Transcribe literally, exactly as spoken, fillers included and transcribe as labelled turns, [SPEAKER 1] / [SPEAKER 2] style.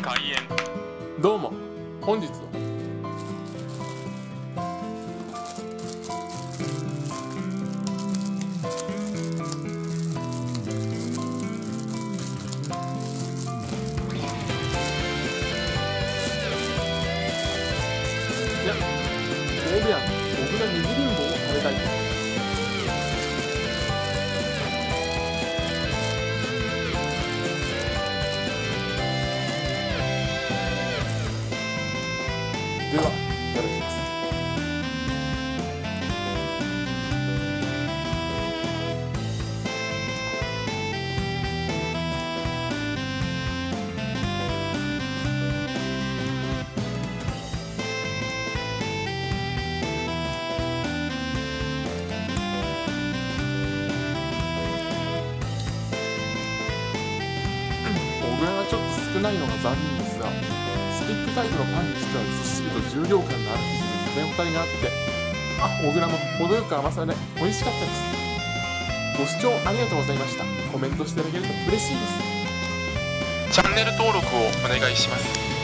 [SPEAKER 1] 開演。
[SPEAKER 2] どうも、本日はいや、大部屋の僕が水りんごを食べたいと。では、いただきます。小倉がちょっと少ないのが残念ですが、スティックタイプのパンにしてはずっしりと重量感のある生地に食べ応えがあって、あ、小倉も程よく甘さで美味しかったです。ご視聴ありがとうございました。コメントしていただけると嬉しいです。
[SPEAKER 1] チャンネル登録をお願いします。